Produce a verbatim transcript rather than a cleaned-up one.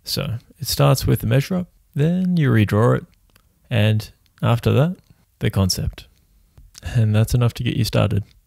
So it starts with the measure up, then you redraw it, and after that, the concept. And that's enough to get you started.